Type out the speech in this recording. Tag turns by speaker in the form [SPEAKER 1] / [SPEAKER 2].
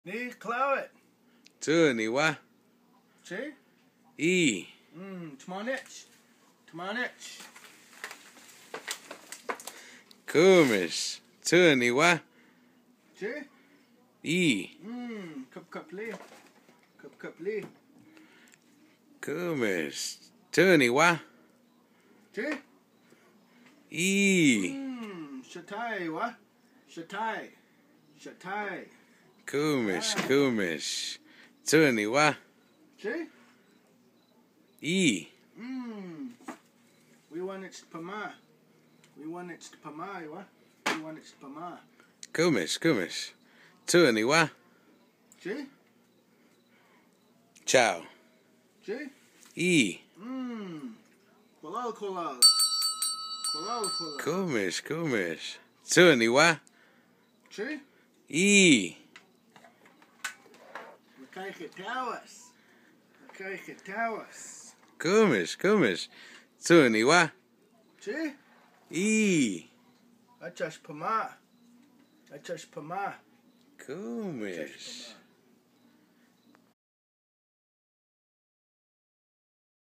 [SPEAKER 1] Ni Clowet.
[SPEAKER 2] Tu ni wa.
[SPEAKER 1] See?
[SPEAKER 2] E.
[SPEAKER 1] Tmonich. Tmonich.
[SPEAKER 2] Kumish. Tu ni wa.
[SPEAKER 1] See?
[SPEAKER 2] E.
[SPEAKER 1] Cup lee. Cup lee.
[SPEAKER 2] Kumish. Tu ni wa.
[SPEAKER 1] See?
[SPEAKER 2] E.
[SPEAKER 1] Shatai wa. Shatai. Shatai.
[SPEAKER 2] Kumish. Tu ni wa.
[SPEAKER 1] See?
[SPEAKER 2] E.
[SPEAKER 1] We want it pama. We want it pama, wa. We want it pama.
[SPEAKER 2] Kumish. Tu ni wa.
[SPEAKER 1] See?
[SPEAKER 2] Ciao.
[SPEAKER 1] See?
[SPEAKER 2] E.
[SPEAKER 1] Kolal. Kolal.
[SPEAKER 2] Kumish. Tu ni wa.
[SPEAKER 1] See?
[SPEAKER 2] E.
[SPEAKER 1] Makaichetawas.
[SPEAKER 2] Kumish. Tu ni wa.
[SPEAKER 1] See?
[SPEAKER 2] E.
[SPEAKER 1] Achash pama.
[SPEAKER 2] Kumish.